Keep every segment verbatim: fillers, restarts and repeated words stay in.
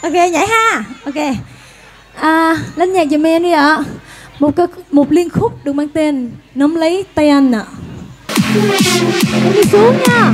Ok, nhảy ha. Ok. À, lên nhạc giùm em đi ạ. Một cơ, một liên khúc được mang tên Nắm lấy tay anh ạ. Em đi xuống nha.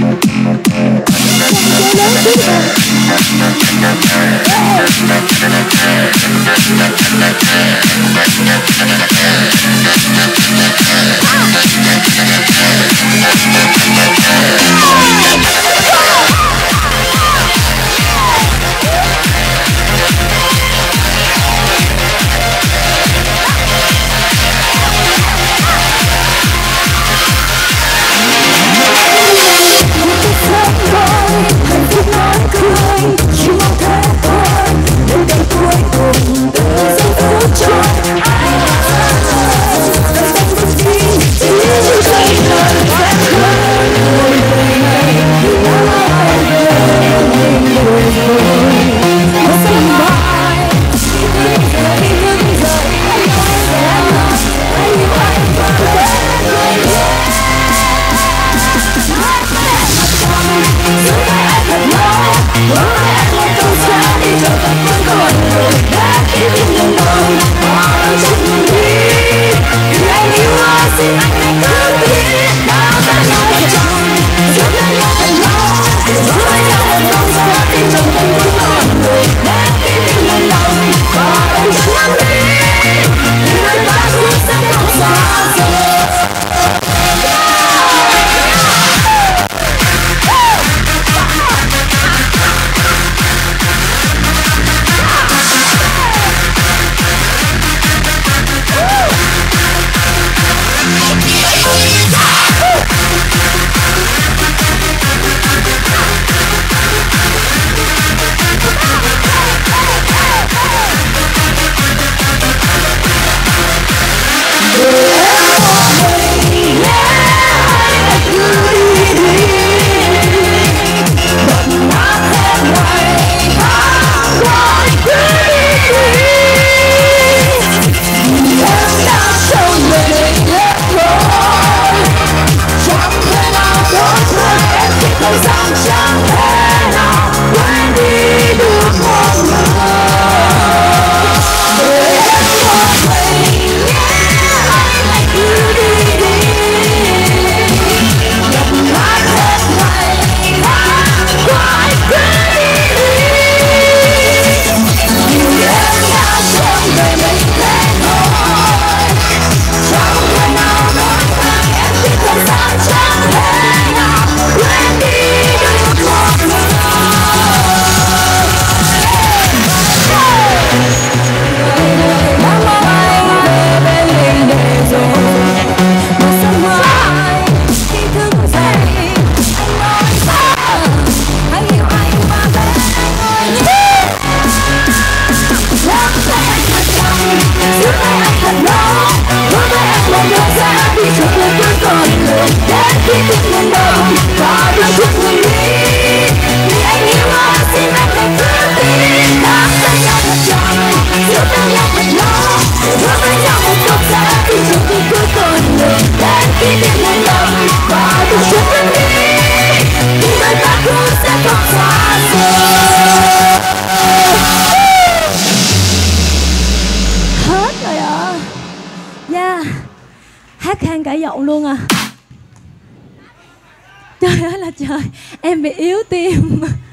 Hết rồi ạ. Dạ. Hát khan cả giọng luôn à. Trời ơi là trời, em bị yếu tim.